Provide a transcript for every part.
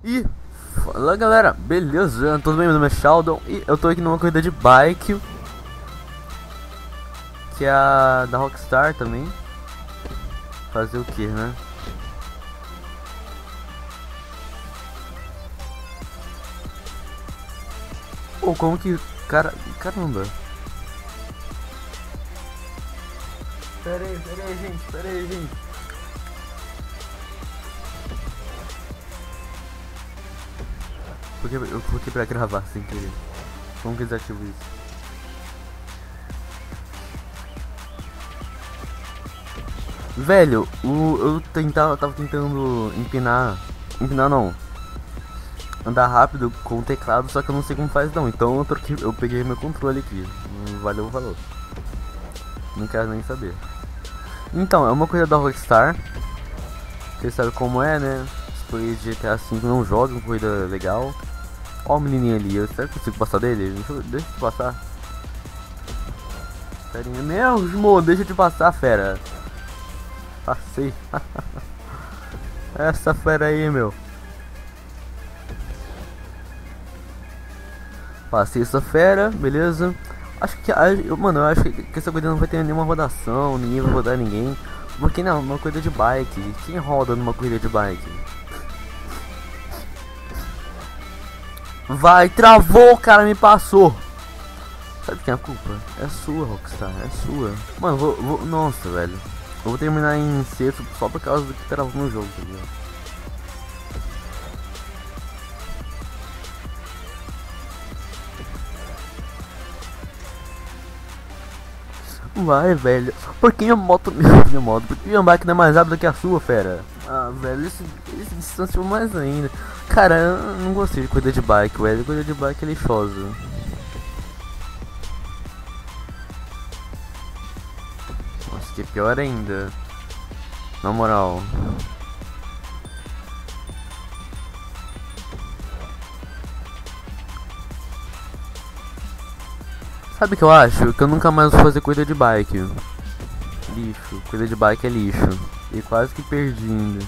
E fala galera, beleza? Tudo bem? Meu nome é Sheldon e eu tô aqui numa corrida de bike, que é a da Rockstar também. Fazer o que, né? Pô, como que... Caramba. Pera aí, gente. Porque eu coloquei pra gravar sem querer. Como que desativo isso? Velho, tava tentando empinar não, andar rápido com o teclado, só que eu não sei como faz não. Então eu peguei meu controle aqui. Valeu, falou. Não quero nem saber. Então, é uma coisa da Rockstar. Vocês sabem como é, né? As coisas de GTA V não jogam, corrida legal. Ó o menininho ali, será que eu consigo passar dele? Deixa eu passar. Ferinha, meu irmão, deixa eu te passar, fera. Passei. Essa fera aí, meu. Passei essa fera, beleza. Acho que, mano, eu acho que essa corrida não vai ter nenhuma rodação, ninguém vai rodar ninguém. Porque não, uma corrida de bike. Quem roda numa corrida de bike? Vai, travou, o cara me passou. Sabe quem é a culpa? É sua, Rockstar, é sua. Mano, nossa, velho. Eu vou terminar em sexto só por causa do que travou no jogo, tá ligado? Vai, velho. Por que minha moto... minha moto? Por que minha máquina é mais rápida que a sua, fera? Ah, velho, esse distanciou mais ainda. Cara, eu não gostei de corrida de bike, velho. Corrida de bike é lixosa. Nossa, que é pior ainda. Na moral. Sabe o que eu acho? Que eu nunca mais vou fazer corrida de bike. Lixo. Corrida de bike é lixo. E quase que perdi ainda.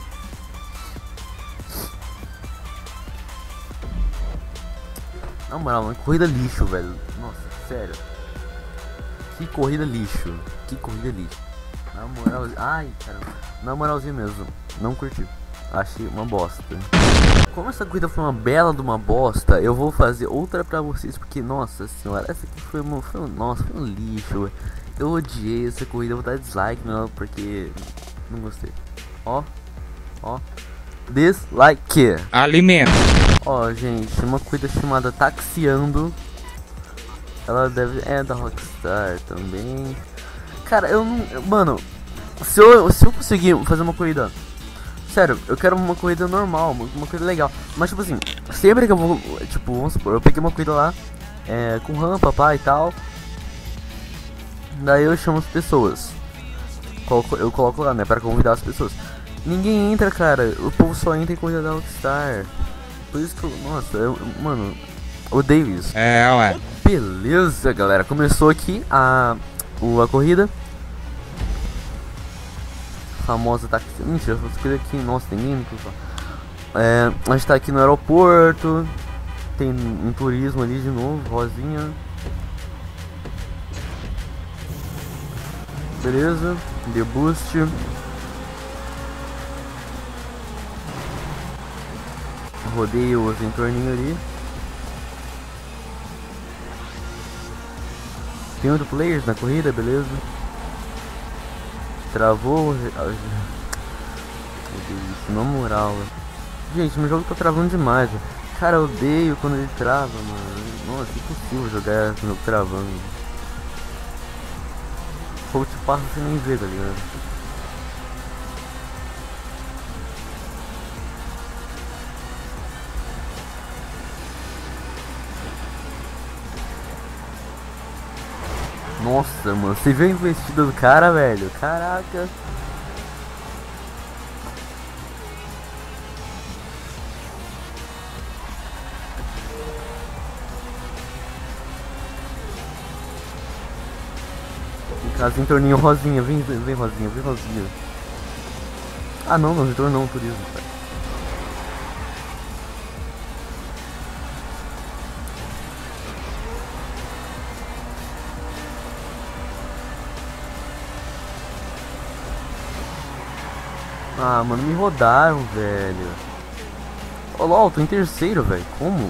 Na moral, mano, corrida lixo, velho. Nossa, sério. Que corrida lixo. Que corrida lixo. Na moral, ai, caramba. Na moralzinha mesmo. Não curti. Achei uma bosta. Como essa corrida foi uma bela de uma bosta, eu vou fazer outra pra vocês. Porque, nossa senhora, essa aqui nossa, foi um lixo. Eu odiei essa corrida, eu vou dar dislike nela porque não gostei. Ó, ó. Dislike. Alimento. Ó, gente, uma corrida chamada Taxiando. Ela é da Rockstar também. Cara, eu não... Mano, se eu conseguir fazer uma corrida... Sério, eu quero uma corrida normal, uma corrida legal. Mas tipo assim, sempre que eu vou... Tipo, vamos supor, eu peguei uma corrida lá com rampa, pá e tal. Daí eu chamo as pessoas. Eu coloco lá, né, para convidar as pessoas. Ninguém entra, cara. O povo só entra em corrida da Rockstar. Por isso que eu... Nossa, mano... Odeio isso. Ué. Beleza, galera. Começou aqui a corrida. Famosa táxi. Mentira, essa coisa aqui. Nossa, tem nem a gente tá aqui no aeroporto. Tem um turismo ali de novo, rosinha. Beleza. The Boost. Rodei o entorninho ali. Tem 8 players na corrida, beleza. Travou. Meu Deus, na moral. Gente, meu jogo tá travando demais. Cara, eu odeio quando ele trava, mano. Nossa, é impossível jogar esse jogo travando. O fogo te passa sem nem ver, tá ligado? Nossa, mano, você viu a investida do cara, velho? Caraca. Casa em torninho rosinha, vem rosinha, vem rosinha. Ah não, não retorno não, turismo, cara. Ah, mano, me rodaram, velho. Ô, LOL, tô em terceiro, velho. Como?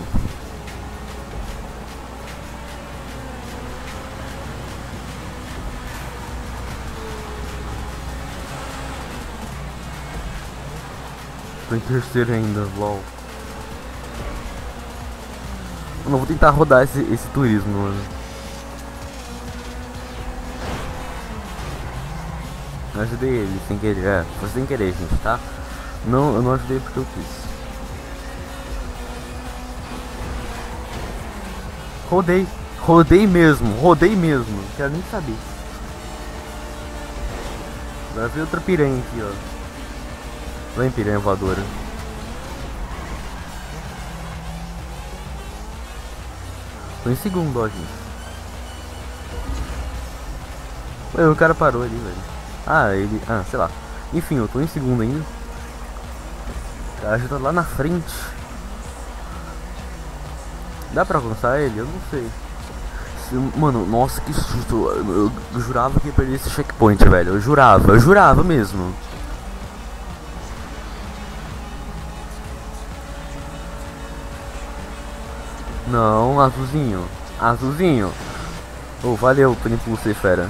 Tô em terceiro ainda, LOL. Mano, eu vou tentar rodar esse turismo, mano. Eu ajudei ele sem querer, foi sem querer, gente, tá? Não, eu não ajudei porque eu quis. Rodei mesmo, não quero nem saber. Agora veio outra piranha aqui, ó. Vem, piranha voadora. Tô em segundo, ó, gente. Ué, o cara parou ali, velho. Ah, ele... Ah, sei lá. Enfim, eu tô em segundo ainda. O cara já tá lá na frente. Dá pra alcançar ele? Eu não sei. Mano, nossa, que susto. Eu jurava que ia perder esse checkpoint, velho. Eu jurava mesmo. Não, azulzinho. Azulzinho. Oh, valeu pelo impulso aí, fera.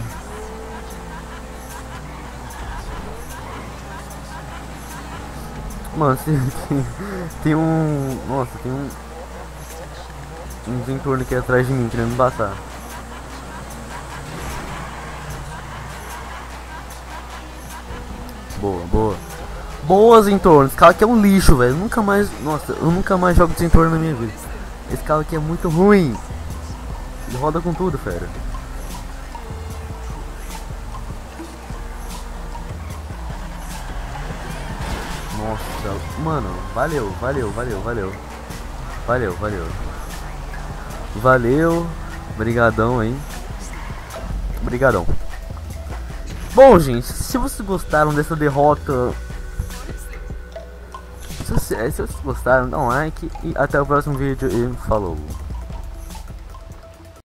Mano, tem um... Nossa, tem uns entornos aqui atrás de mim querendo me passar. Boa, boa. Boas entornos. Esse carro aqui é um lixo, velho. Nunca mais... Nossa, eu nunca mais jogo de entorno na minha vida. Esse carro aqui é muito ruim. Ele roda com tudo, fera. Nossa, mano, valeu. Valeu, brigadão aí. Brigadão. Bom, gente, se vocês gostaram dessa derrota, se vocês gostaram, dá um like e até o próximo vídeo e falou.